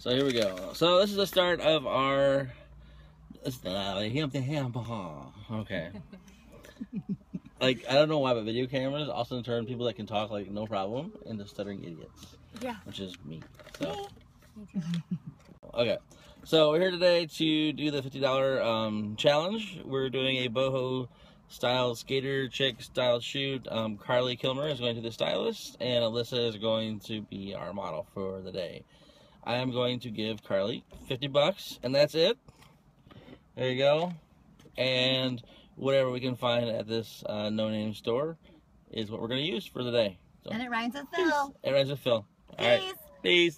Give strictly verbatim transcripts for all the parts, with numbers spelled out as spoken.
So here we go. So this is the start of our. Okay. Like, I don't know why, but video cameras also turn people that can talk like no problem into stuttering idiots. Yeah. Which is me. So. Me too. Okay. So we're here today to do the fifty dollar um, challenge. We're doing a boho style skater chick style shoot. Um, Carly Kilmer is going to be the stylist, and Alyssa is going to be our model for the day. I am going to give Carly fifty bucks, and that's it. There you go. And whatever we can find at this uh, no-name store is what we're going to use for the day. So, and it rhymes with Phil. It rhymes with Phil. All right. Peace.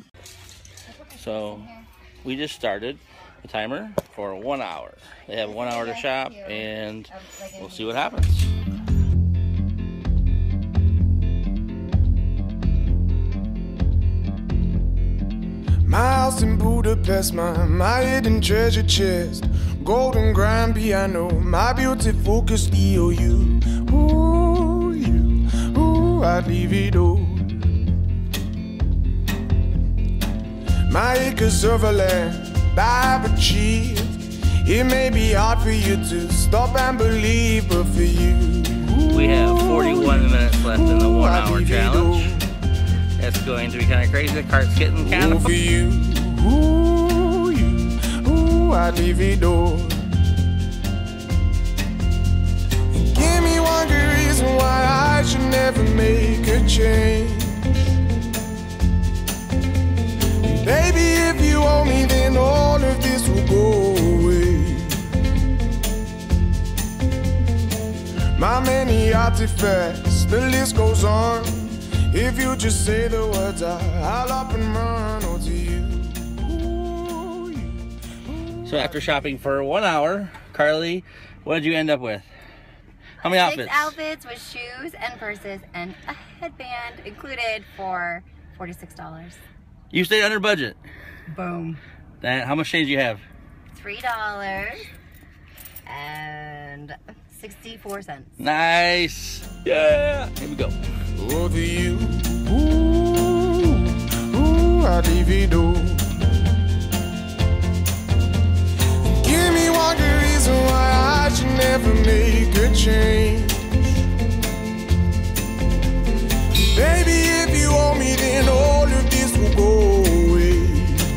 So we just started the timer for one hour. They have one hour to shop, and we'll see what happens. My house in Budapest, my, my hidden treasure chest, golden grand piano, my beauty focused E O U. Ooh, you, ooh, I'd leave it all. My acres of land I've achieved. It may be hard for you to stop and believe, but for you, ooh, we have forty-one minutes left in the one hour challenge. It's going to be kind of crazy. The cart's getting kind of for you. Ooh, you, ooh, I'd leave it all. Give me one good reason why I should never make a change. Baby, if you owe me, then all of this will go away. My many artifacts, the list goes on. If you just say the words, I, I'll up and run oh, to you. Ooh, you, ooh. So after shopping for one hour, Carly, what did you end up with? How many outfits? Six outfits with shoes and purses and a headband included for forty-six dollars. You stayed under budget. Boom. That, how much change do you have? three dollars and sixty-four cents. Nice. Yeah. Here we go. Oh, to you. Ooh, ooh, I'd leave it all. Give me one good reason why I should never make a change. Baby, if you owe me, then all of this will go away.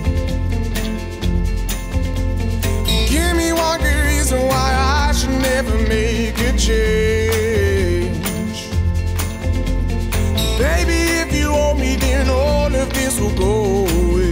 Give me one good reason why I should never make a change. Baby, if you owe me, then all of this will go away.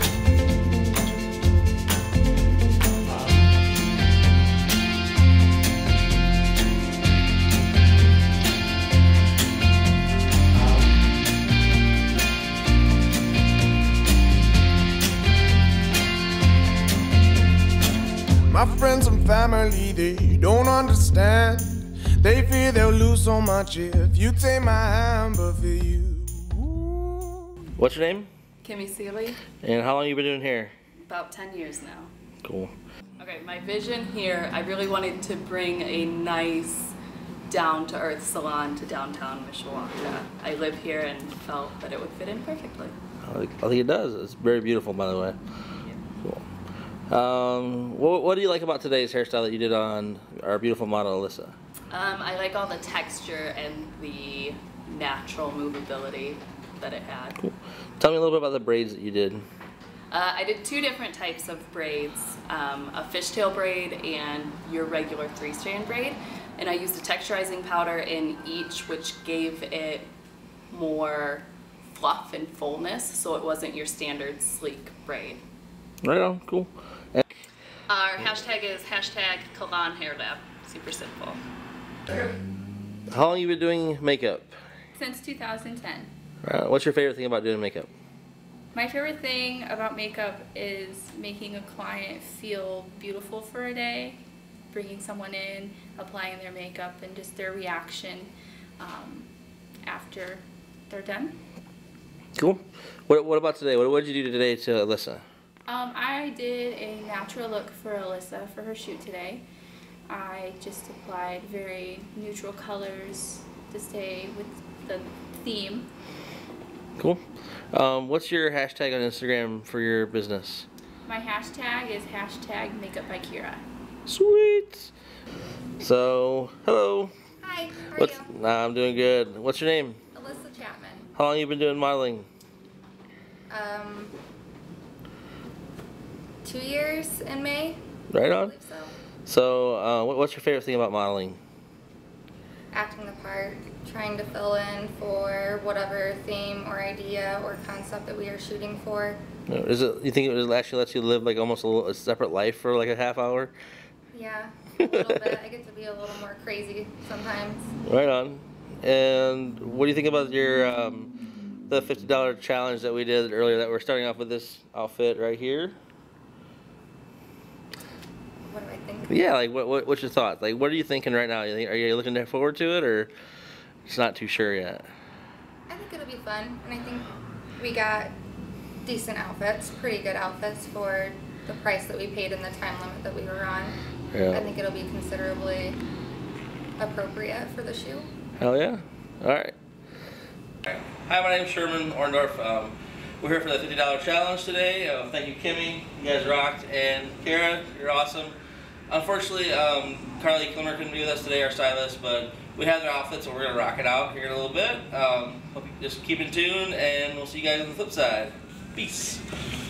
My friends and family, they don't understand. They fear they'll lose so much if you take my hand, but for you. Ooh. What's your name? Kimmy Seeley. And how long you been doing hair? About ten years now. Cool. Okay, my vision here, I really wanted to bring a nice, down-to-earth salon to downtown Mishawaka. I live here and felt that it would fit in perfectly. I think, I think it does. It's very beautiful, by the way. Cool. Um, what, what do you like about today's hairstyle that you did on our beautiful model, Alyssa? Um, I like all the texture and the natural movability that it had. Cool. Tell me a little bit about the braids that you did. Uh, I did two different types of braids, um, a fishtail braid and your regular three-strand braid. And I used a texturizing powder in each, which gave it more fluff and fullness, so it wasn't your standard sleek braid. Right on, cool. And our hashtag is hashtag Kalan Hair Lab. Super simple. how long have you been doing makeup? Since two thousand ten. Uh, what's your favorite thing about doing makeup? My favorite thing about makeup is making a client feel beautiful for a day, bringing someone in, applying their makeup, and just their reaction um, after they're done. Cool. What, what about today? What, what did you do today to Alyssa? Um, I did a natural look for Alyssa for her shoot today. I just applied very neutral colors to stay with the theme. Cool. Um, what's your hashtag on Instagram for your business? My hashtag is hashtag makeup by Kira. Sweet. So, hello. Hi, how are What's, you? nah, I'm doing good. What's your name? Alyssa Chapman. How long you been doing modeling? Um, two years in May. Right I on. believe so. So, uh, what, what's your favorite thing about modeling? Acting the part, trying to fill in for whatever theme or idea or concept that we are shooting for. Is it? You think it actually lets you live like almost a, little, a separate life for like a half hour? Yeah, a little bit. I get to be a little more crazy sometimes. Right on. And what do you think about your um, the fifty dollar challenge that we did earlier? That we're starting off with this outfit right here. What do I think? Yeah, like what, what what's your thoughts? Like, what are you thinking right now? You think, are you looking forward to it, or just not too sure yet? I think it'll be fun, and I think we got decent outfits, pretty good outfits for the price that we paid and the time limit that we were on. Yeah. I think it'll be considerably appropriate for the shoe. Hell yeah. All right. Hi, my name's Sherman Orndorff. Um, we're here for the fifty dollar challenge today. Uh, thank you, Kimmy. You guys rocked. And Kara, you're awesome. Unfortunately, um, Carly Kilmer couldn't be with us today, our stylist, but we have their outfits, so we're going to rock it out here in a little bit. Um, hope you just keep in tune, and we'll see you guys on the flip side. Peace.